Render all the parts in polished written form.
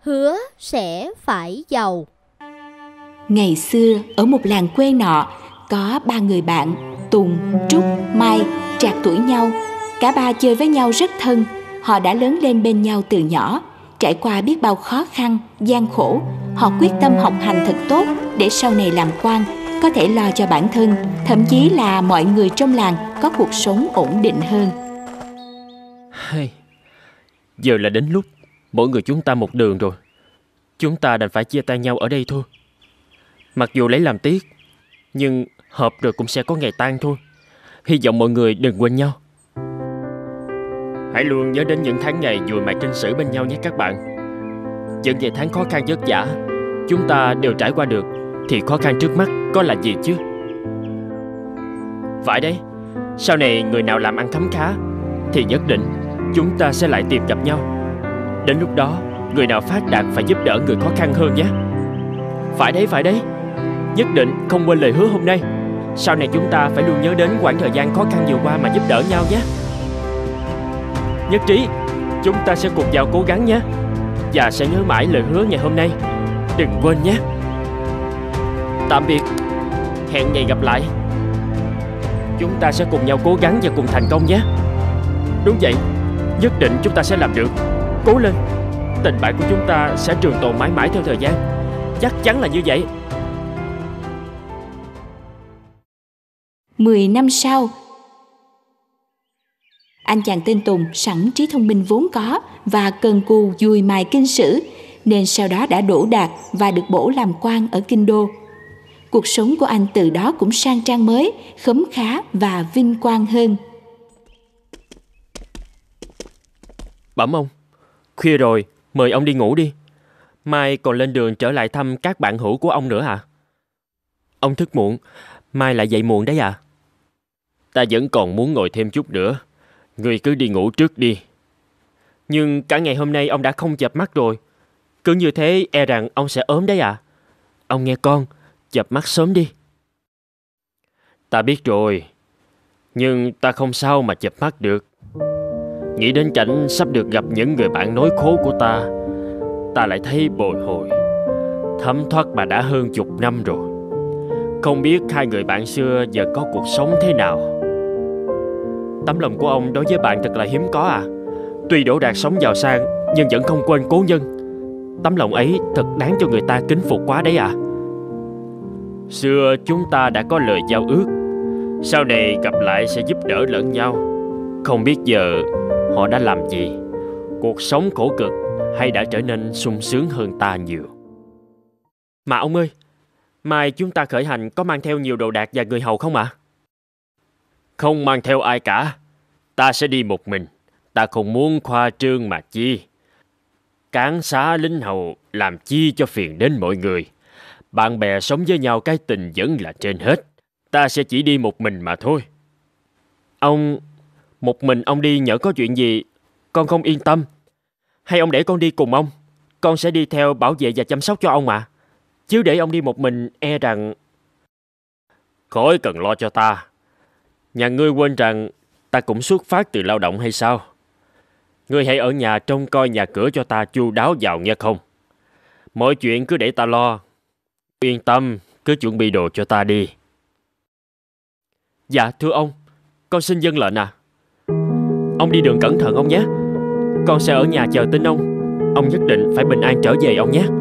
hứa sẽ phải giàu. Ngày xưa, ở một làng quê nọ, có 3 người bạn, Tùng, Trúc, Mai, trạc tuổi nhau. Cả ba chơi với nhau rất thân. Họ đã lớn lên bên nhau từ nhỏ. Trải qua biết bao khó khăn, gian khổ, họ quyết tâm học hành thật tốt để sau này làm quan, có thể lo cho bản thân, thậm chí là mọi người trong làng có cuộc sống ổn định hơn. Giờ là đến lúc mỗi người chúng ta một đường rồi. Chúng ta đành phải chia tay nhau ở đây thôi. Mặc dù lấy làm tiếc, nhưng hợp rồi cũng sẽ có ngày tan thôi. Hy vọng mọi người đừng quên nhau. Hãy luôn nhớ đến những tháng ngày dùi mài kinh sử bên nhau nhé các bạn. Những ngày tháng khó khăn vất vả chúng ta đều trải qua được, thì khó khăn trước mắt có là gì chứ? Phải đấy, sau này người nào làm ăn khấm khá thì nhất định chúng ta sẽ lại tìm gặp nhau. Đến lúc đó, người nào phát đạt phải giúp đỡ người khó khăn hơn nhé. Phải đấy, nhất định không quên lời hứa hôm nay. Sau này chúng ta phải luôn nhớ đến quãng thời gian khó khăn vừa qua mà giúp đỡ nhau nhé. Nhất trí, chúng ta sẽ cùng nhau cố gắng nhé. Và sẽ nhớ mãi lời hứa ngày hôm nay. Đừng quên nhé. Tạm biệt, hẹn ngày gặp lại. Chúng ta sẽ cùng nhau cố gắng và cùng thành công nhé. Đúng vậy, nhất định chúng ta sẽ làm được. Cố lên, tình bạn của chúng ta sẽ trường tồn mãi mãi theo thời gian. Chắc chắn là như vậy. 10 năm sau, anh chàng tên Tùng sẵn trí thông minh vốn có và cần cù dùi mài kinh sử, nên sau đó đã đỗ đạt và được bổ làm quan ở Kinh Đô. Cuộc sống của anh từ đó cũng sang trang mới, khấm khá và vinh quang hơn. Bẩm ông, khuya rồi, mời ông đi ngủ đi. Mai còn lên đường trở lại thăm các bạn hữu của ông nữa hả? Ông thức muộn, mai lại dậy muộn đấy à? Ta vẫn còn muốn ngồi thêm chút nữa. Ngươi cứ đi ngủ trước đi. Nhưng cả ngày hôm nay ông đã không chợp mắt rồi. Cứ như thế e rằng ông sẽ ốm đấy à? Ông nghe con, chợp mắt sớm đi. Ta biết rồi, nhưng ta không sao mà chợp mắt được. Nghĩ đến cảnh sắp được gặp những người bạn nối khố của ta lại thấy bồi hồi. Thấm thoát mà đã hơn chục năm rồi. Không biết hai người bạn xưa giờ có cuộc sống thế nào. Tấm lòng của ông đối với bạn thật là hiếm có à. Tuy đỗ đạt sống giàu sang nhưng vẫn không quên cố nhân. Tấm lòng ấy thật đáng cho người ta kính phục quá đấy à. Xưa chúng ta đã có lời giao ước, sau này gặp lại sẽ giúp đỡ lẫn nhau. Không biết giờ họ đã làm gì, cuộc sống khổ cực hay đã trở nên sung sướng hơn ta nhiều. Mà ông ơi, mai chúng ta khởi hành có mang theo nhiều đồ đạc và người hầu không ạ? Không mang theo ai cả. Ta sẽ đi một mình. Ta không muốn khoa trương mà chi. Cán xá lính hầu làm chi cho phiền đến mọi người. Bạn bè sống với nhau cái tình vẫn là trên hết. Ta sẽ chỉ đi một mình mà thôi. Ông... Một mình ông đi nhỡ có chuyện gì con không yên tâm. Hay ông để con đi cùng ông. Con sẽ đi theo bảo vệ và chăm sóc cho ông mà. Chứ để ông đi một mình e rằng... Khỏi cần lo cho ta. Nhà ngươi quên rằng ta cũng xuất phát từ lao động hay sao? Ngươi hãy ở nhà trông coi nhà cửa cho ta chu đáo vào nghe không? Mọi chuyện cứ để ta lo. Yên tâm, cứ chuẩn bị đồ cho ta đi. Dạ thưa ông, con xin vâng lệnh à. Ông đi đường cẩn thận ông nhé. Con sẽ ở nhà chờ tin ông. Ông nhất định phải bình an trở về ông nhé.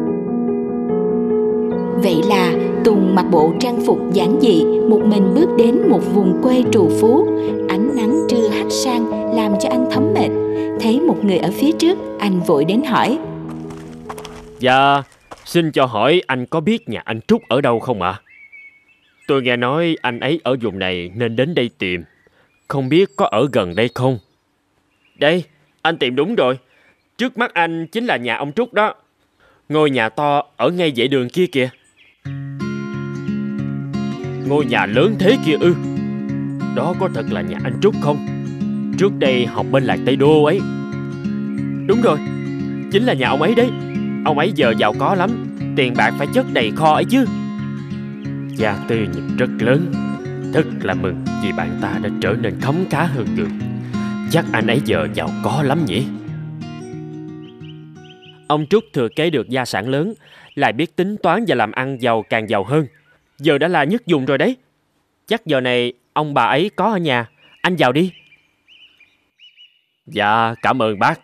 Vậy là Tùng mặc bộ trang phục giản dị, một mình bước đến một vùng quê trù phú. Ánh nắng trưa hắt sang làm cho anh thấm mệt. Thấy một người ở phía trước, anh vội đến hỏi. Dạ, xin cho hỏi anh có biết nhà anh Trúc ở đâu không ạ? Tôi nghe nói anh ấy ở vùng này nên đến đây tìm. Không biết có ở gần đây không? Đây, anh tìm đúng rồi. Trước mắt anh chính là nhà ông Trúc đó. Ngôi nhà to ở ngay dãy đường kia kìa. Ngôi nhà lớn thế kia ư? Đó có thật là nhà anh Trúc không? Trước đây học bên làng Tây Đô ấy. Đúng rồi, chính là nhà ông ấy đấy. Ông ấy giờ giàu có lắm, tiền bạc phải chất đầy kho ấy chứ. Gia tư nhìn rất lớn. Thật là mừng vì bạn ta đã trở nên khấm khá hơn người. Chắc anh ấy giờ giàu có lắm nhỉ? Ông Trúc thừa kế được gia sản lớn, lại biết tính toán và làm ăn giàu càng giàu hơn. Giờ đã là nhất dùng rồi đấy. Chắc giờ này ông bà ấy có ở nhà. Anh vào đi. Dạ, cảm ơn bác.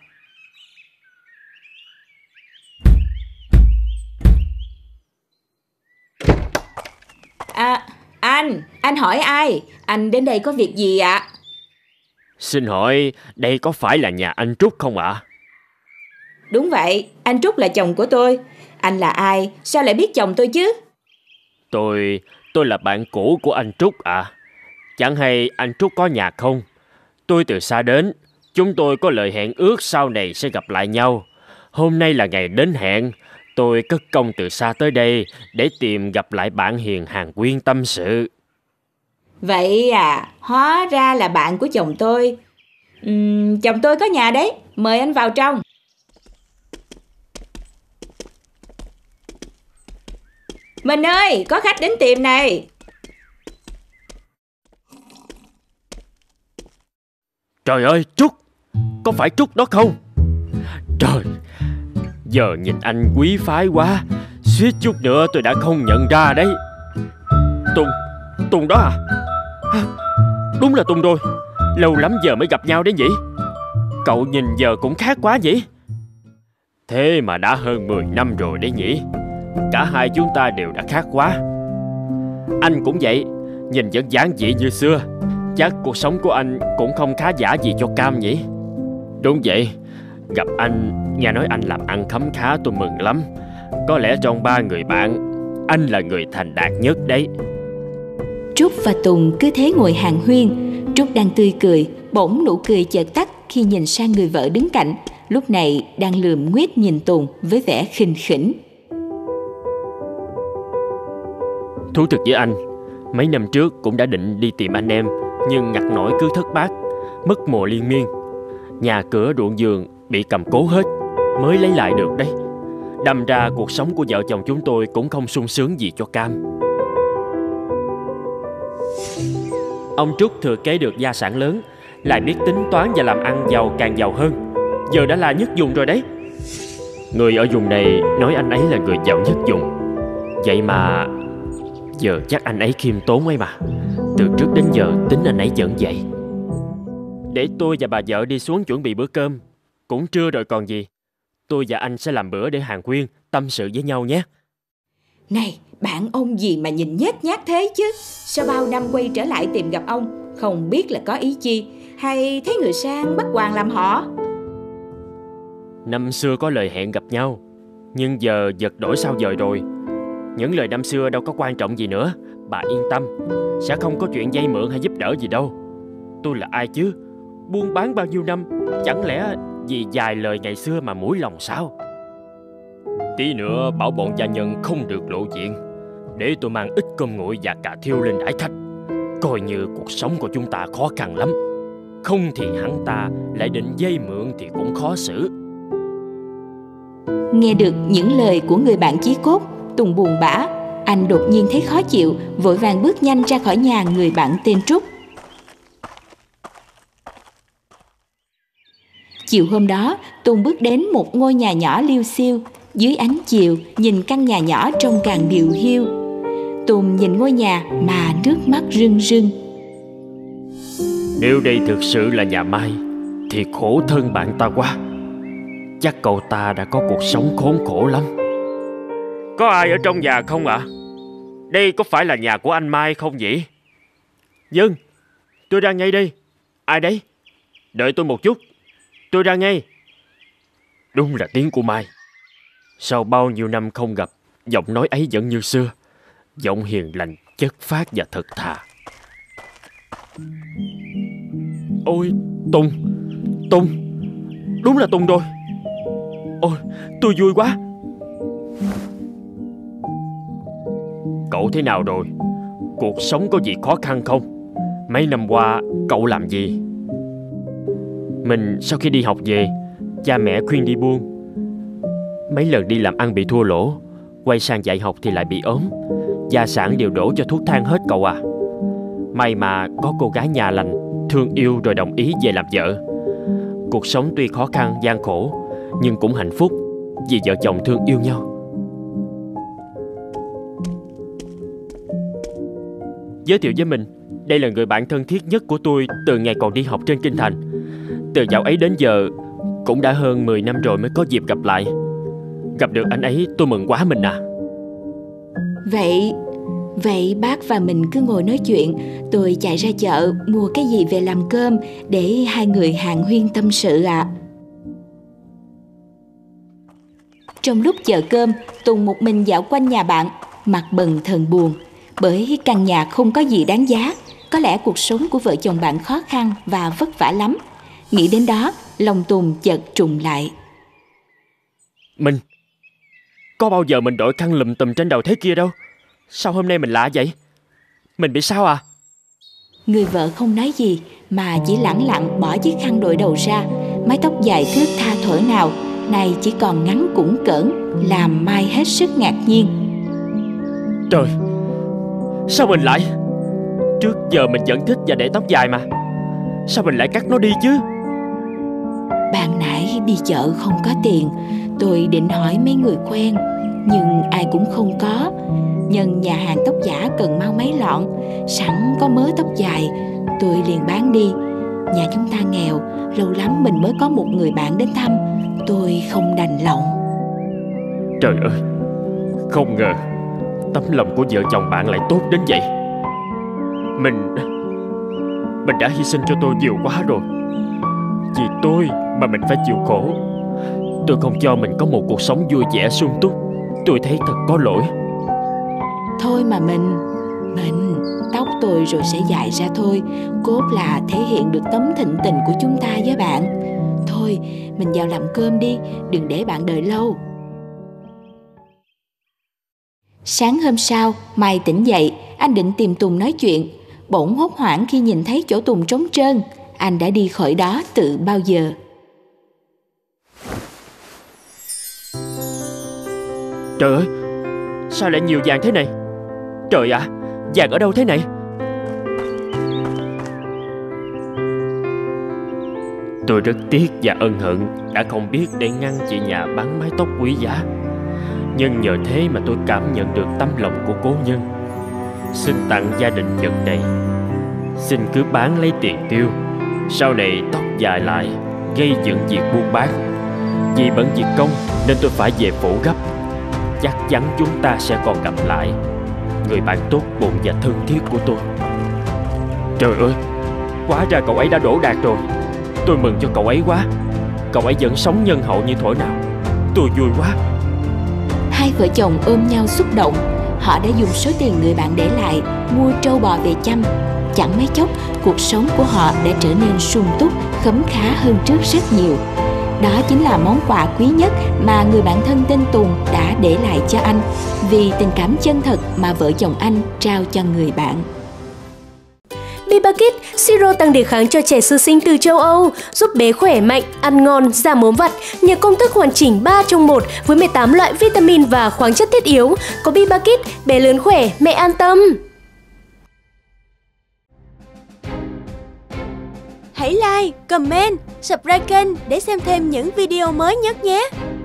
Anh hỏi ai? Anh đến đây có việc gì ạ? Xin hỏi, đây có phải là nhà anh Trúc không ạ? Đúng vậy, anh Trúc là chồng của tôi. Anh là ai? Sao lại biết chồng tôi chứ? Tôi là bạn cũ của anh Trúc ạ. Chẳng hay anh Trúc có nhà không? Tôi từ xa đến. Chúng tôi có lời hẹn ước sau này sẽ gặp lại nhau. Hôm nay là ngày đến hẹn. Tôi cất công từ xa tới đây để tìm gặp lại bạn hiền Hàn Quyên tâm sự. Vậy à, hóa ra là bạn của chồng tôi. Chồng tôi có nhà đấy, mời anh vào trong. Mình ơi, có khách đến tìm này. Trời ơi, Trúc! Có phải Trúc đó không? Trời! Giờ nhìn anh quý phái quá, suýt chút nữa tôi đã không nhận ra đấy. Tùng đó à? Đúng là Tùng rồi. Lâu lắm giờ mới gặp nhau đấy nhỉ? Cậu nhìn giờ cũng khác quá nhỉ? Thế mà đã hơn 10 năm rồi đấy nhỉ? Cả hai chúng ta đều đã khác quá. Anh cũng vậy, nhìn vẫn dáng dị như xưa. Chắc cuộc sống của anh cũng không khá giả gì cho Cam nhỉ? Đúng vậy. Gặp anh, nghe nói anh làm ăn khấm khá, tôi mừng lắm. Có lẽ trong 3 người bạn, anh là người thành đạt nhất đấy. Trúc và Tùng cứ thế ngồi hàn huyên. Trúc đang tươi cười, bỗng nụ cười chợt tắt khi nhìn sang người vợ đứng cạnh. Lúc này đang lườm nguyết nhìn Tùng với vẻ khinh khỉnh. Thú thực với anh, mấy năm trước cũng đã định đi tìm anh em, nhưng ngặt nổi cứ thất bát, mất mùa liên miên. Nhà cửa ruộng vườn bị cầm cố hết, mới lấy lại được đấy. Đâm ra cuộc sống của vợ chồng chúng tôi cũng không sung sướng gì cho Cam. Ông Trúc thừa kế được gia sản lớn, lại biết tính toán và làm ăn giàu càng giàu hơn. Giờ đã là nhất vùng rồi đấy. Người ở vùng này nói anh ấy là người giàu nhất vùng. Vậy mà giờ chắc anh ấy khiêm tốn ấy mà. Từ trước đến giờ tính anh ấy vẫn vậy. Để tôi và bà vợ đi xuống chuẩn bị bữa cơm. Cũng trưa rồi còn gì. Tôi và anh sẽ làm bữa để Hàn Quyên tâm sự với nhau nhé. Này, bạn ông gì mà nhìn nhếch nhác thế chứ? Sao bao năm quay trở lại tìm gặp ông, không biết là có ý chi, hay thấy người sang bắt hoàng làm họ? Năm xưa có lời hẹn gặp nhau, nhưng giờ vật đổi sao dời rồi. Những lời năm xưa đâu có quan trọng gì nữa. Bà yên tâm, sẽ không có chuyện vay mượn hay giúp đỡ gì đâu. Tôi là ai chứ? Buôn bán bao nhiêu năm, chẳng lẽ vì vài lời ngày xưa mà mũi lòng sao? Tí nữa bảo bọn gia nhân không được lộ diện, để tôi mang ít cơm nguội và cà thiêu lên đãi khách. Coi như cuộc sống của chúng ta khó khăn lắm. Không thì hắn ta lại định vay mượn thì cũng khó xử. Nghe được những lời của người bạn chí cốt, Tùng buồn bã. Anh đột nhiên thấy khó chịu, vội vàng bước nhanh ra khỏi nhà người bạn tên Trúc. Chiều hôm đó, Tùng bước đến một ngôi nhà nhỏ liêu xiêu. Dưới ánh chiều, nhìn căn nhà nhỏ trông càng điều hiu. Tùng nhìn ngôi nhà mà nước mắt rưng rưng. Nếu đây thực sự là nhà Mai, thì khổ thân bạn ta quá. Chắc cậu ta đã có cuộc sống khốn khổ lắm. Có ai ở trong nhà không ạ? Đây có phải là nhà của anh Mai không nhỉ? Dân, tôi ra ngay đây. Ai đấy? Đợi tôi một chút, tôi ra ngay. Đúng là tiếng của Mai. Sau bao nhiêu năm không gặp, giọng nói ấy vẫn như xưa. Giọng hiền lành, chất phác và thật thà. Ôi, Tùng, đúng là Tùng rồi. Ôi, tôi vui quá. Cậu thế nào rồi? Cuộc sống có gì khó khăn không? Mấy năm qua cậu làm gì? Mình sau khi đi học về, cha mẹ khuyên đi buôn. Mấy lần đi làm ăn bị thua lỗ, quay sang dạy học thì lại bị ốm. Gia sản đều đổ cho thuốc thang hết cậu à. May mà có cô gái nhà lành thương yêu rồi đồng ý về làm vợ. Cuộc sống tuy khó khăn gian khổ, nhưng cũng hạnh phúc. vì vợ chồng thương yêu nhau. Giới thiệu với mình, đây là người bạn thân thiết nhất của tôi từ ngày còn đi học trên Kinh Thành. Từ dạo ấy đến giờ cũng đã hơn 10 năm rồi mới có dịp gặp lại. Gặp được anh ấy tôi mừng quá mình à. Vậy bác và mình cứ ngồi nói chuyện. Tôi chạy ra chợ mua cái gì về làm cơm để hai người hàn huyên tâm sự ạ. Trong lúc chờ cơm, Tùng một mình dạo quanh nhà bạn, mặt bần thần buồn. Bởi căn nhà không có gì đáng giá. Có lẽ cuộc sống của vợ chồng bạn khó khăn và vất vả lắm. Nghĩ đến đó, lòng Tùng chợt trùng lại. Mình, có bao giờ mình đội khăn lùm tùm trên đầu thế kia đâu. Sao hôm nay mình lạ vậy? Mình bị sao à? Người vợ không nói gì mà chỉ lẳng lặng bỏ chiếc khăn đội đầu ra. Mái tóc dài thướt tha thuở nào nay chỉ còn ngắn cũn cỡn, làm Mai hết sức ngạc nhiên. Trời, sao mình lại? Trước giờ mình vẫn thích và để tóc dài mà. Sao mình lại cắt nó đi chứ? Ban nãy đi chợ không có tiền, tôi định hỏi mấy người quen, nhưng ai cũng không có. Nhân nhà hàng tóc giả cần mau mấy lọn, sẵn có mớ tóc dài, tôi liền bán đi. Nhà chúng ta nghèo, lâu lắm mình mới có một người bạn đến thăm, tôi không đành lòng. Trời ơi, không ngờ tấm lòng của vợ chồng bạn lại tốt đến vậy. Mình đã hy sinh cho tôi nhiều quá rồi. Vì tôi mà mình phải chịu khổ. Tôi không cho mình có một cuộc sống vui vẻ sung túc. Tôi thấy thật có lỗi. Thôi mà mình tóc tôi rồi sẽ dài ra thôi. Cốt là thể hiện được tấm thịnh tình của chúng ta với bạn. Thôi mình vào làm cơm đi, đừng để bạn đợi lâu. Sáng hôm sau, Mai tỉnh dậy, anh định tìm Tùng nói chuyện. Bỗng hốt hoảng khi nhìn thấy chỗ Tùng trống trơn. Anh đã đi khỏi đó từ bao giờ. Trời ơi, sao lại nhiều vàng thế này? Trời ạ, vàng ở đâu thế này? Tôi rất tiếc và ân hận đã không biết để ngăn chị nhà bán mái tóc quý giá. Nhưng nhờ thế mà tôi cảm nhận được tấm lòng của cố nhân. Xin tặng gia đình vật này. Xin cứ bán lấy tiền tiêu. Sau này tóc dài lại, gây dựng việc buôn bán. Vì bận việc công nên tôi phải về phủ gấp. Chắc chắn chúng ta sẽ còn gặp lại. Người bạn tốt bụng và thân thiết của tôi. Trời ơi, hóa ra cậu ấy đã đổ đạt rồi. Tôi mừng cho cậu ấy quá. Cậu ấy vẫn sống nhân hậu như thuở nào. Tôi vui quá. Hai vợ chồng ôm nhau xúc động. Họ đã dùng số tiền người bạn để lại mua trâu bò về chăm. Chẳng mấy chốc, cuộc sống của họ đã trở nên sung túc, khấm khá hơn trước rất nhiều. Đó chính là món quà quý nhất mà người bạn thân tên Tùng đã để lại cho anh, vì tình cảm chân thật mà vợ chồng anh trao cho người bạn. Bibakit, siro tăng đề kháng cho trẻ sơ sinh từ châu Âu, giúp bé khỏe mạnh, ăn ngon, giảm ốm vặt nhờ công thức hoàn chỉnh 3 trong 1 với 18 loại vitamin và khoáng chất thiết yếu. Có Bibakit, bé lớn khỏe, mẹ an tâm. Hãy like, comment, subscribe kênh để xem thêm những video mới nhất nhé!